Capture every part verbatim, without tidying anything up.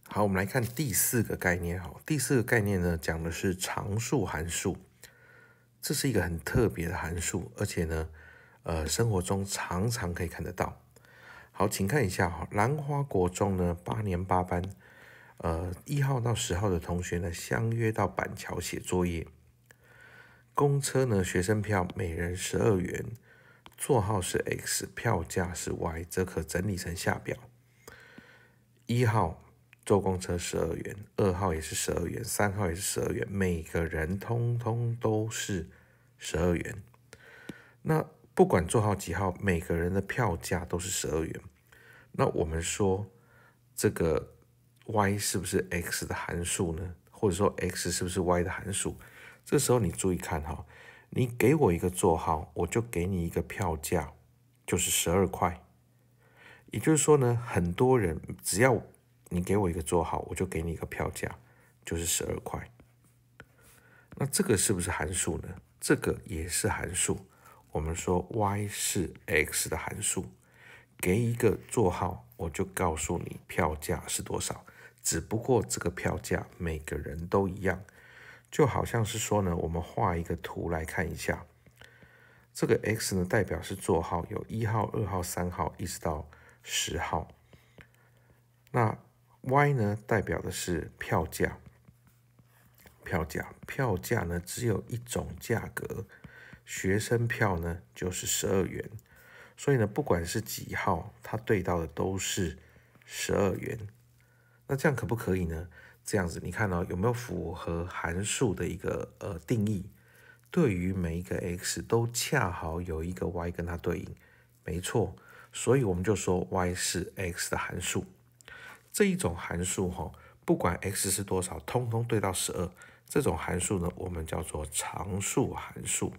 好，我们来看第四个概念。好，第四个概念呢，讲的是常数函数。这是一个很特别的函数，而且呢，呃，生活中常常可以看得到。好，请看一下哈，兰花国中呢八年八班，呃，一号到十号的同学呢相约到板桥写作业。公车呢，学生票每人十二元，座号是 x， 票价是 y， 则可整理成下表。一号坐公车十二元，二号也是十二元，三号也是十二元，每个人通通都是十二元。那不管座号几号，每个人的票价都是十二元。那我们说这个 y 是不是 x 的函数呢？或者说 x 是不是 y 的函数？这时候你注意看哈，你给我一个座号，我就给你一个票价，就是十二块。也就是说呢，很多人只要你给我一个座号，我就给你一个票价，就是十二块。那这个是不是函数呢？这个也是函数。我们说 y 是 x 的函数，给一个座号，我就告诉你票价是多少。只不过这个票价每个人都一样，就好像是说呢，我们画一个图来看一下。这个 x 呢代表是座号，有一号、二号、三号，一直到十号。那 y 呢代表的是票价，票价，票价呢只有一种价格，学生票呢就是十二元，所以呢不管是几号，它对到的都是十二元。那这样可不可以呢？这样子你看哦，有没有符合函数的一个呃定义？对于每一个 x 都恰好有一个 y 跟它对应，没错，所以我们就说 y 是 x 的函数。这一种函数哈，不管 x 是多少，通通对到十二。这种函数呢，我们叫做常数函数。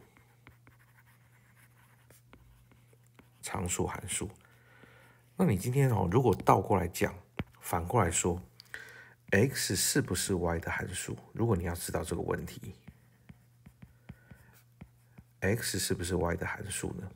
常数函数。那你今天哦，如果倒过来讲，反过来说 ，x 是不是 y 的函数？如果你要知道这个问题 ，x 是不是 y 的函数呢？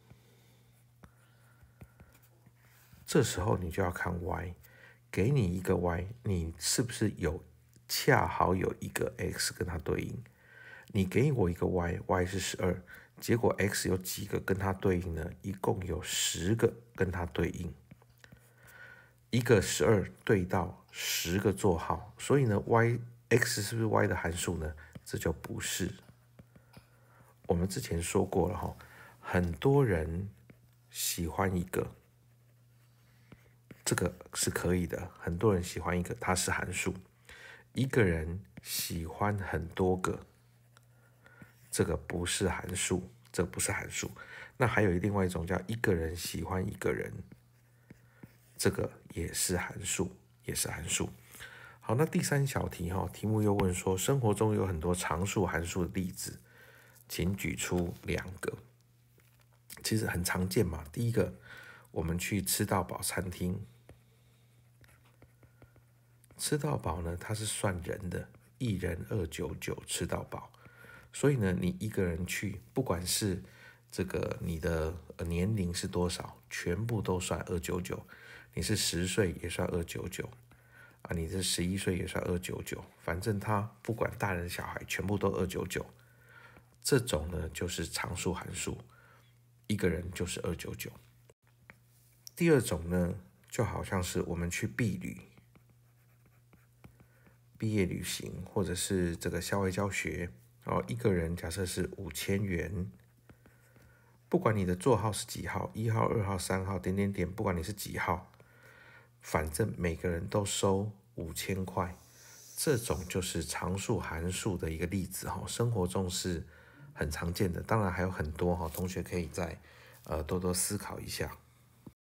这时候你就要看 y， 给你一个 y， 你是不是有恰好有一个 x 跟它对应？你给我一个 y，y 是十二，结果 x 有几个跟它对应呢？一共有十个跟它对应。一个十二对到十个座号，所以呢 y x 是不是 y 的函数呢？这就不是。我们之前说过了哈，很多人喜欢一个，这个是可以的。很多人喜欢一个，它是函数。一个人喜欢很多个，这个不是函数，这个不是函数。那还有另外一种叫一个人喜欢一个人。这个也是函数，也是函数。好，那第三小题哈，题目又问说，生活中有很多常数函数的例子，请举出两个。其实很常见嘛。第一个，我们去吃到饱餐厅，吃到饱呢，它是算人的，一人二九九吃到饱。所以呢，你一个人去，不管是这个你的年龄是多少，全部都算二九九。你是十岁也算二九九啊，你是十一岁也算二九九，反正他不管大人小孩，全部都二九九。这种呢就是常数函数，一个人就是二九九。第二种呢，就好像是我们去毕旅、毕业旅行，或者是这个校外教学，哦，一个人假设是五千元。不管你的座号是几号，一号、二号、三号，点点点，不管你是几号。反正每个人都收五千块，这种就是常数函数的一个例子哈，生活中是很常见的。当然还有很多哈，同学可以再呃多多思考一下。